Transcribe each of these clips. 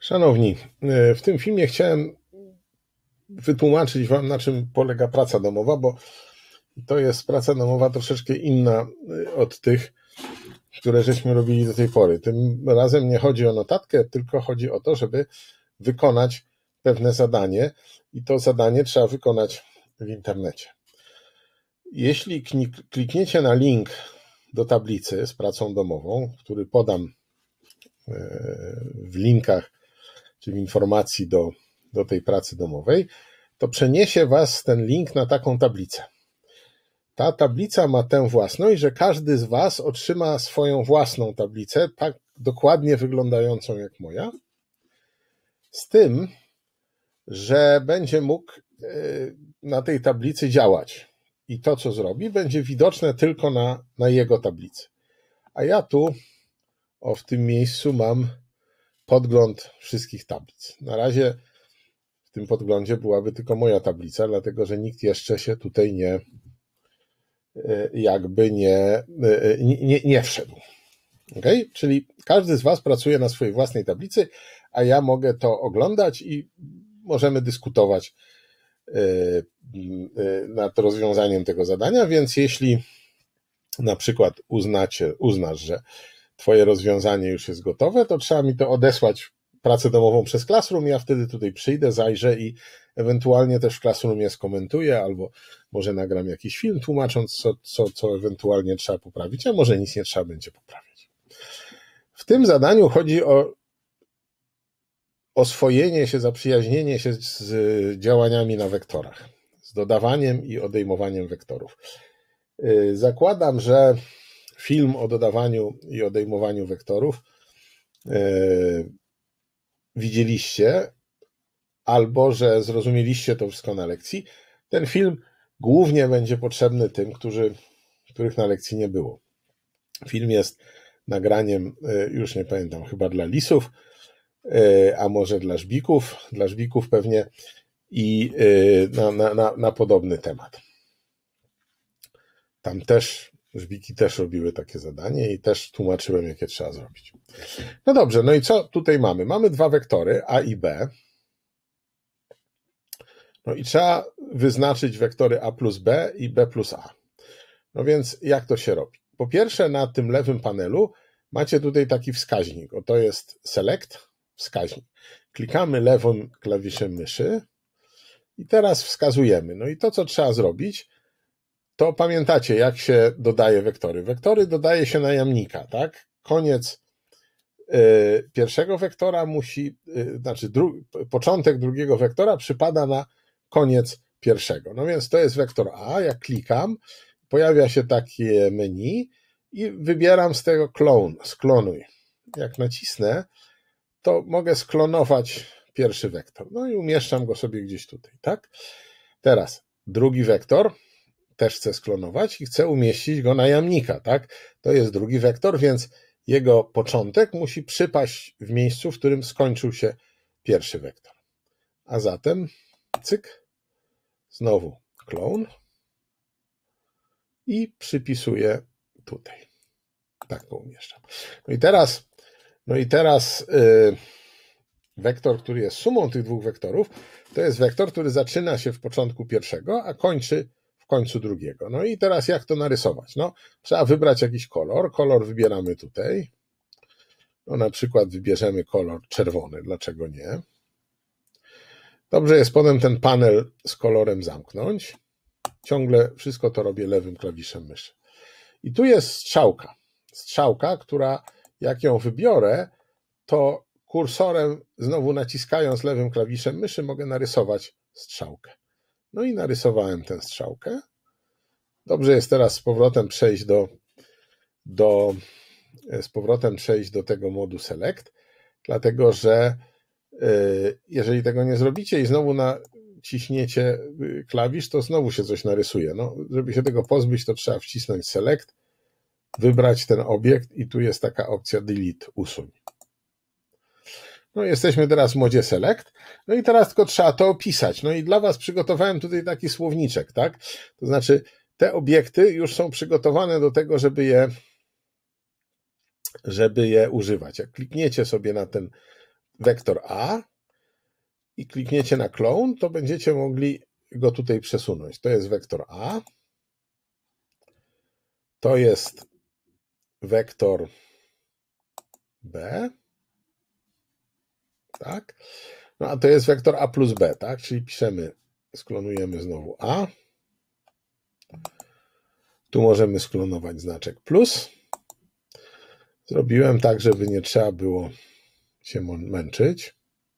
Szanowni, w tym filmie chciałem wytłumaczyć Wam, na czym polega praca domowa, bo to jest praca domowa troszeczkę inna od tych, które żeśmy robili do tej pory. Tym razem nie chodzi o notatkę, tylko chodzi o to, żeby wykonać pewne zadanie i to zadanie trzeba wykonać w internecie. Jeśli klikniecie na link do tablicy z pracą domową, który podam w linkach, czy w informacji do tej pracy domowej, to przeniesie Was ten link na taką tablicę. Ta tablica ma tę własność, że każdy z Was otrzyma swoją własną tablicę, tak dokładnie wyglądającą jak moja, z tym, że będzie mógł na tej tablicy działać. I to, co zrobi, będzie widoczne tylko na jego tablicy. A ja tu, w tym miejscu mam podgląd wszystkich tablic. Na razie w tym podglądzie byłaby tylko moja tablica, dlatego że nikt jeszcze się tutaj nie wszedł. Okay? Czyli każdy z Was pracuje na swojej własnej tablicy, a ja mogę to oglądać i możemy dyskutować nad rozwiązaniem tego zadania, więc jeśli na przykład uznasz, że Twoje rozwiązanie już jest gotowe, to trzeba mi to odesłać pracę domową przez Classroom, ja wtedy tutaj przyjdę, zajrzę i ewentualnie też w Classroomie skomentuję, albo może nagram jakiś film tłumacząc, co ewentualnie trzeba poprawić, a może nic nie trzeba będzie poprawiać. W tym zadaniu chodzi o oswojenie się, zaprzyjaźnienie się z działaniami na wektorach, z dodawaniem i odejmowaniem wektorów. Zakładam, że film o dodawaniu i odejmowaniu wektorów widzieliście, albo że zrozumieliście to wszystko na lekcji. Ten film głównie będzie potrzebny tym, których na lekcji nie było. Film jest nagraniem, już nie pamiętam, chyba dla lisów, a może dla żbików pewnie i na podobny temat. Tam też żbiki też robiły takie zadanie i też tłumaczyłem, jakie trzeba zrobić. No dobrze, no i co tutaj mamy? Mamy dwa wektory A i B. No i trzeba wyznaczyć wektory A plus B i B plus A. No więc jak to się robi? Po pierwsze, na tym lewym panelu macie tutaj taki wskaźnik. To jest select, wskaźnik. Klikamy lewym klawiszem myszy i teraz wskazujemy. No i to, co trzeba zrobić, to pamiętacie, jak się dodaje wektory. Wektory dodaje się na jamnika, tak? Koniec pierwszego wektora początek drugiego wektora przypada na koniec pierwszego. No więc to jest wektor A, jak klikam, pojawia się takie menu i wybieram z tego sklonuj. Jak nacisnę, to mogę sklonować pierwszy wektor. No i umieszczam go sobie gdzieś tutaj, tak? Teraz drugi wektor też chcę sklonować i chcę umieścić go na jamnika, tak? To jest drugi wektor, więc jego początek musi przypaść w miejscu, w którym skończył się pierwszy wektor. A zatem cyk, znowu clone i przypisuję tutaj. Tak go umieszczam. No i teraz wektor, który jest sumą tych dwóch wektorów, to jest wektor, który zaczyna się w początku pierwszego, a kończy w końcu drugiego. No i teraz jak to narysować? No, trzeba wybrać jakiś kolor. Kolor wybieramy tutaj. No, na przykład wybierzemy kolor czerwony. Dlaczego nie? Dobrze jest potem ten panel z kolorem zamknąć. Ciągle wszystko to robię lewym klawiszem myszy. I tu jest strzałka. Strzałka, która jak ją wybiorę, to kursorem, znowu naciskając lewym klawiszem myszy, mogę narysować strzałkę. No i narysowałem tę strzałkę. Dobrze jest teraz z powrotem przejść do tego modu select, dlatego że jeżeli tego nie zrobicie i znowu naciśniecie klawisz, to znowu się coś narysuje. No, żeby się tego pozbyć, to trzeba wcisnąć select, wybrać ten obiekt i tu jest taka opcja delete, usuń. No jesteśmy teraz w modzie select, no i teraz tylko trzeba to opisać. No i dla Was przygotowałem tutaj taki słowniczek, tak? To znaczy te obiekty już są przygotowane do tego, żeby je używać. Jak klikniecie sobie na ten wektor A i klikniecie na clone, to będziecie mogli go tutaj przesunąć. To jest wektor A, to jest wektor B, tak? No a to jest wektor A plus B, tak? Czyli piszemy, sklonujemy znowu A. Tu możemy sklonować znaczek plus. Zrobiłem tak, żeby nie trzeba było się męczyć.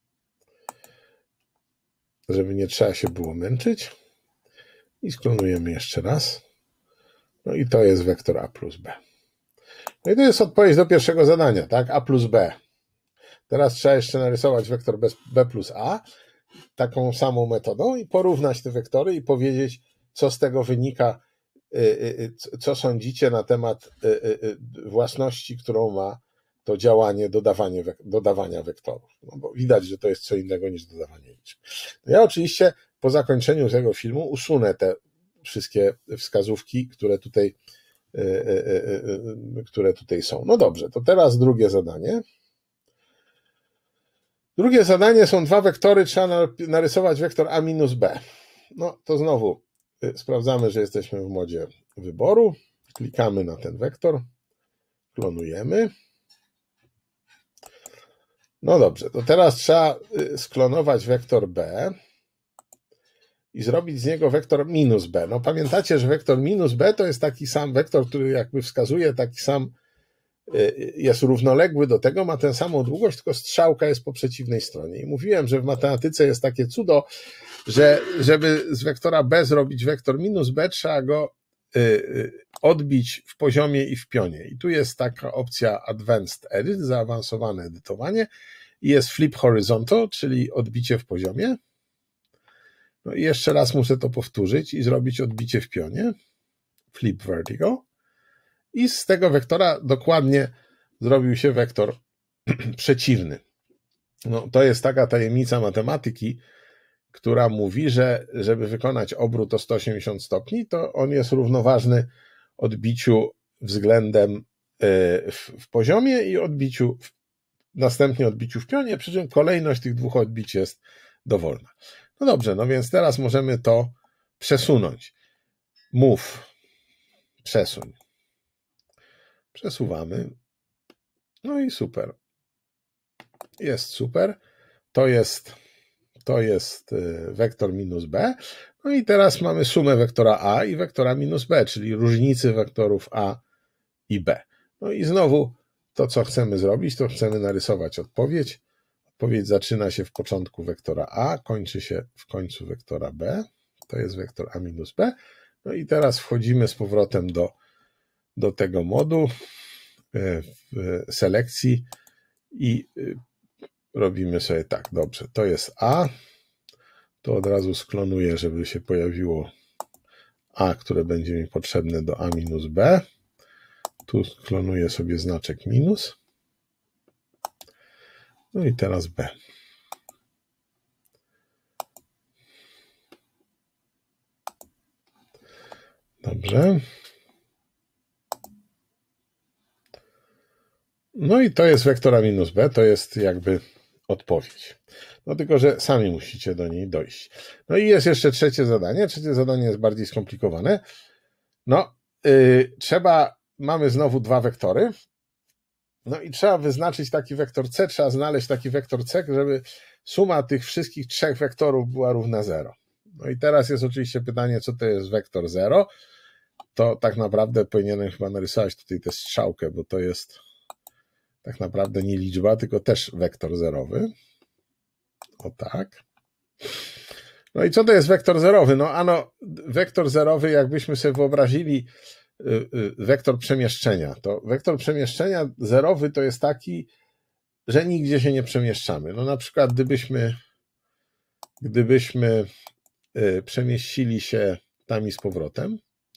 I sklonujemy jeszcze raz. No i to jest wektor A plus B. No i to jest odpowiedź do pierwszego zadania, tak? A plus B. Teraz trzeba jeszcze narysować wektor B plus A taką samą metodą i porównać te wektory i powiedzieć, co z tego wynika, co sądzicie na temat własności, którą ma to działanie dodawania wektorów. No bo widać, że to jest co innego niż dodawanie liczb. No ja oczywiście po zakończeniu tego filmu usunę te wszystkie wskazówki, które tutaj są. No dobrze, to teraz drugie zadanie. Drugie zadanie są dwa wektory, trzeba narysować wektor A minus B. No to znowu sprawdzamy, że jesteśmy w modzie wyboru. Klikamy na ten wektor, klonujemy. No dobrze, to teraz trzeba sklonować wektor B i zrobić z niego wektor minus B. No pamiętacie, że wektor minus B to jest taki sam wektor, który jakby wskazuje taki sam, jest równoległy do tego, ma tę samą długość, tylko strzałka jest po przeciwnej stronie. I mówiłem, że w matematyce jest takie cudo, że żeby z wektora B zrobić wektor minus B, trzeba go odbić w poziomie i w pionie. I tu jest taka opcja Advanced Edit, zaawansowane edytowanie, i jest Flip Horizontal, czyli odbicie w poziomie. No i jeszcze raz muszę to powtórzyć i zrobić odbicie w pionie, Flip Vertical. I z tego wektora dokładnie zrobił się wektor przeciwny. No, to jest taka tajemnica matematyki, która mówi, że żeby wykonać obrót o 180 stopni, to on jest równoważny odbiciu względem w poziomie i następnie odbiciu w pionie, przy czym kolejność tych dwóch odbić jest dowolna. No dobrze, no więc teraz możemy to przesunąć. Move, przesuń. Przesuwamy. No i super. Jest super. To jest wektor minus B. No i teraz mamy sumę wektora A i wektora minus B, czyli różnicy wektorów A i B. No i znowu to, co chcemy zrobić, to chcemy narysować odpowiedź. Odpowiedź zaczyna się w początku wektora A, kończy się w końcu wektora B. To jest wektor A minus B. No i teraz wchodzimy z powrotem do tego modu w selekcji i robimy sobie tak, dobrze, to jest A, to od razu sklonuję, żeby się pojawiło A, które będzie mi potrzebne do A minus B, tu sklonuję sobie znaczek minus, no i teraz B. Dobrze. No i to jest wektor A minus B, to jest jakby odpowiedź. No tylko, że sami musicie do niej dojść. No i jest jeszcze trzecie zadanie. Trzecie zadanie jest bardziej skomplikowane. No, mamy znowu dwa wektory. No i trzeba wyznaczyć taki wektor C, trzeba znaleźć taki wektor C, żeby suma tych wszystkich trzech wektorów była równa 0. No i teraz jest oczywiście pytanie, co to jest wektor 0. To tak naprawdę powinienem chyba narysować tutaj tę strzałkę, bo to jest tak naprawdę nie liczba, tylko też wektor zerowy. O tak. No i co to jest wektor zerowy? No wektor zerowy, jakbyśmy sobie wyobrazili wektor przemieszczenia, to wektor przemieszczenia zerowy to jest taki, że nigdzie się nie przemieszczamy. No na przykład gdybyśmy przemieścili się tam i z powrotem,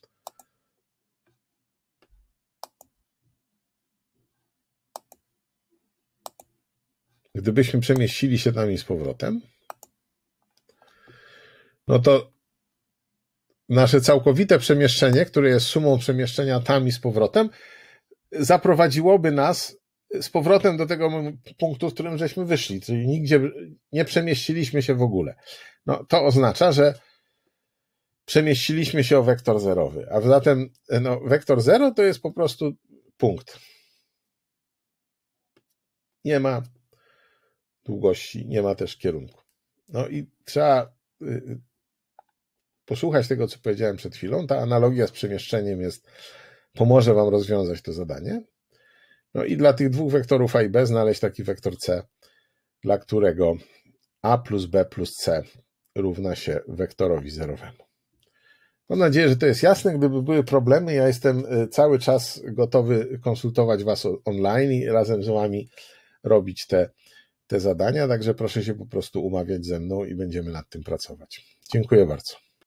no to nasze całkowite przemieszczenie, które jest sumą przemieszczenia tam i z powrotem, zaprowadziłoby nas z powrotem do tego punktu, w którym żeśmy wyszli, czyli nigdzie nie przemieściliśmy się w ogóle. No, to oznacza, że przemieściliśmy się o wektor zerowy, a zatem no, wektor zero to jest po prostu punkt. Nie ma długości, nie ma też kierunku. No i trzeba posłuchać tego, co powiedziałem przed chwilą. Ta analogia z przemieszczeniem pomoże wam rozwiązać to zadanie. No i dla tych dwóch wektorów A i B znaleźć taki wektor C, dla którego A plus B plus C równa się wektorowi zerowemu. Mam nadzieję, że to jest jasne. Gdyby były problemy, ja jestem cały czas gotowy konsultować was online i razem z wami robić te zadania, także proszę się po prostu umawiać ze mną i będziemy nad tym pracować. Dziękuję bardzo.